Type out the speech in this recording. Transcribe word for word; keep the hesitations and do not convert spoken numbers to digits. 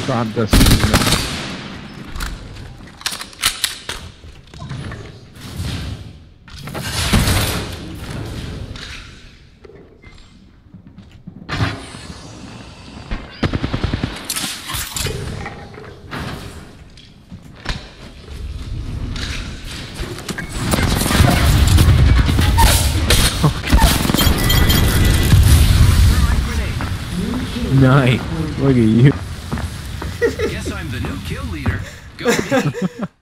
contest. Nice. Look at you. Guess I'm the new kill leader. Go me.